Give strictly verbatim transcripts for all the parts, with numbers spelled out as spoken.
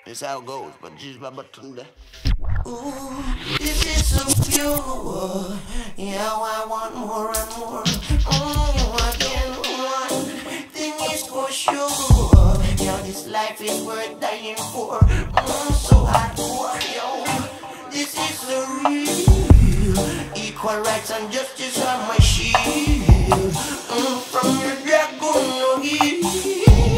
That's how it goes, but just my button there. Ooh, this is so pure. Yeah, I want more and more. Mm, again, one thing is for sure. Yeah, this life is worth dying for. Mm, so hardcore, yo. This is the real. Equal rights and justice are my shield. Mm, from your dragon, no heat.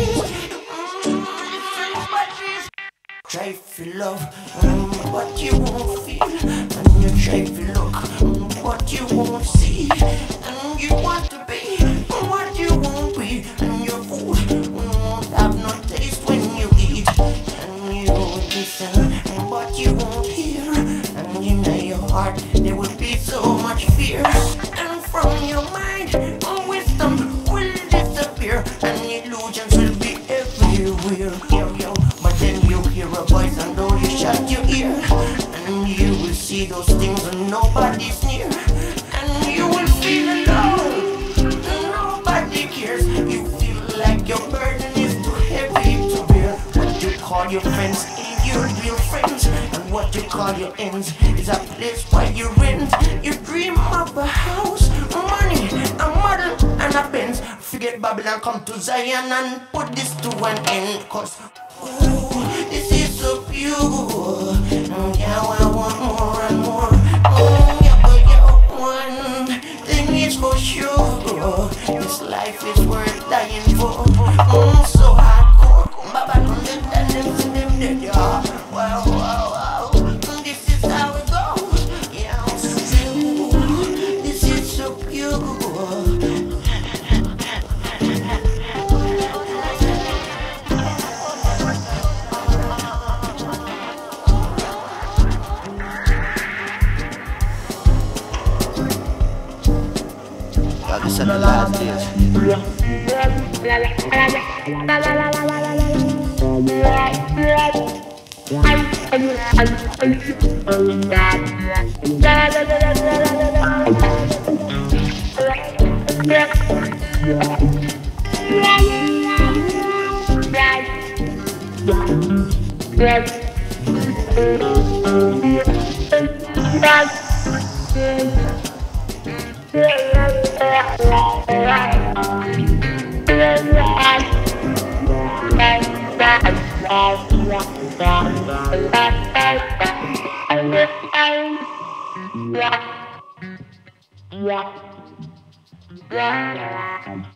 Try for love, mm, but you won't feel. And you try for look, mm, but you won't see. And you want to be what you won't be. And your food mm, won't have no taste when you eat. And you won't listen, but you won't hear. And in your heart there will be so much fear. And from your mind, wisdom will disappear. And illusions will be everywhere. Yo, yo. But then you hear a voice and though you shut your ear, and you will see those things and nobody's near. And you will feel alone, nobody cares. You feel like your burden is too heavy to bear. What you call your friends ain't your real friends. And what you call your ends is a place where you rent. You dream of a house, money, a model and a Benz. Forget Babylon, come to Zion and put this to an end. Cause ooh, this is so pure. Mm, yeah, I want more and more. Mm, yeah, but yeah, one thing is for sure. This life is worth dying for. Mm, so hardcore. Baba, come them, them, them, them, yeah. Wow, wow, wow. Mm, this is how it goes. Yeah, ooh, this is so pure. Y'all just said the last days. Yeah.